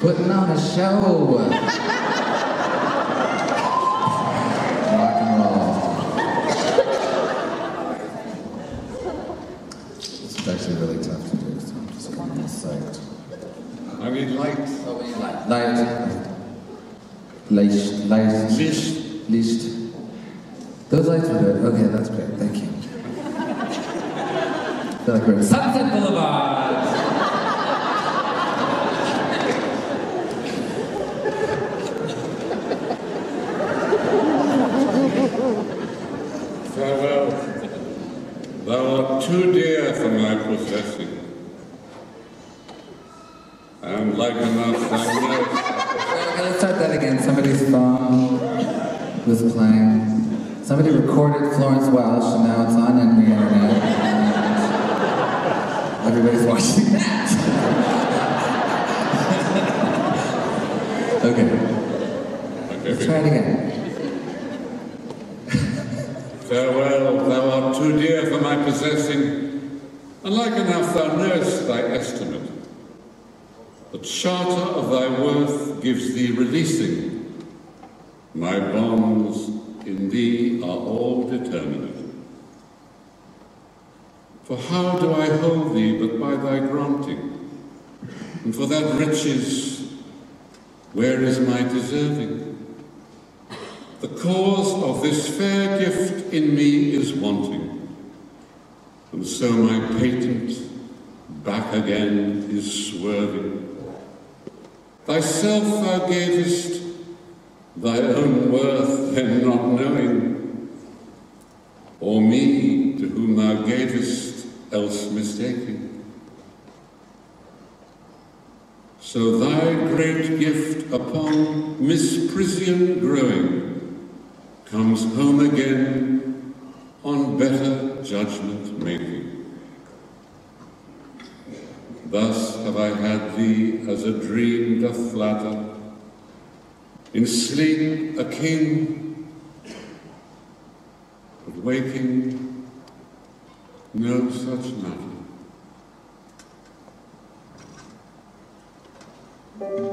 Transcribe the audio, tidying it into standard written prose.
putting on a show. Rock and roll. It's actually really tough to do, so I'm just kind of psyched. I need light. Oh, we need light. Licht. Those lights were good. Okay, that's great. Thank you. I feel like we're at Sunset Boulevard. Farewell. Thou art too dear for my possessing. And like enough thy nurse. Okay, let's start that again. Somebody's phone was playing. Somebody recorded Florence Welsh, and now it's on the internet. And everybody's watching that. Okay. Let's try it again. Farewell, thou art too dear for my possessing, and like enough thou know'st thy estimate. The charter of thy worth gives thee releasing. My bonds in thee are all determinate. For how do I hold thee but by thy granting? And for that riches, where is my deserving? The cause of this fair gift in me is wanting, and so my patent back again is swerving. Thyself thou gavest, thy own worth then not knowing, or me to whom thou gavest else mistaking. So thy great gift upon misprision growing comes home again on better judgment making. Thus have I had thee as a dream doth flatter, in sleep a king, but waking no such matter.